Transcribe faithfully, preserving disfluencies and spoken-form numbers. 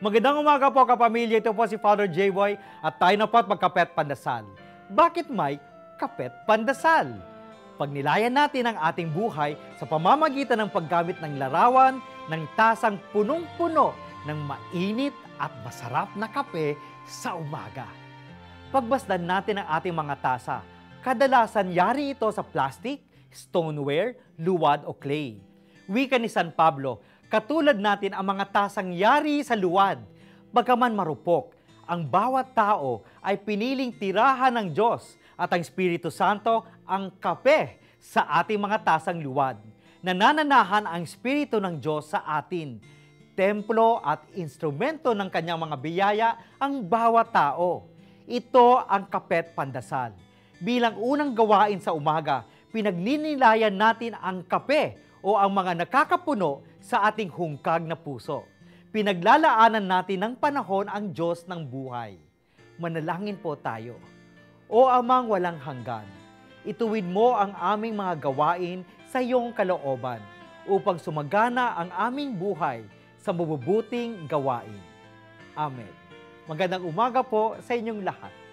Magandang umaga po kapamilya, ito po si Father J-Boy at tayo na po at magkapet pandasal. Bakit may kapet pandasal? Pagnilayan natin ang ating buhay sa pamamagitan ng paggamit ng larawan ng tasang punong-puno ng mainit at masarap na kape sa umaga. Pagbasdan natin ang ating mga tasa. Kadalasan yari ito sa plastic, stoneware, luwad o clay. Wika ni San Pablo, katulad natin ang mga tasang yari sa luwad. Bagaman marupok, ang bawat tao ay piniling tirahan ng Diyos at ang Espiritu Santo ang kape sa ating mga tasang luwad. Nanananahan ang Espiritu ng Diyos sa atin. Templo at instrumento ng kanyang mga biyaya ang bawat tao. Ito ang kapet pandasal. Bilang unang gawain sa umaga, pinagninilayan natin ang kape o ang mga nakakapuno sa ating hungkag na puso. Pinaglalaanan natin ng panahon ang Diyos ng buhay. Manalangin po tayo. O Amang walang hanggan, ituwid mo ang aming mga gawain sa iyong kalooban upang sumagana ang aming buhay sa mabubuting gawain. Amen. Magandang umaga po sa inyong lahat.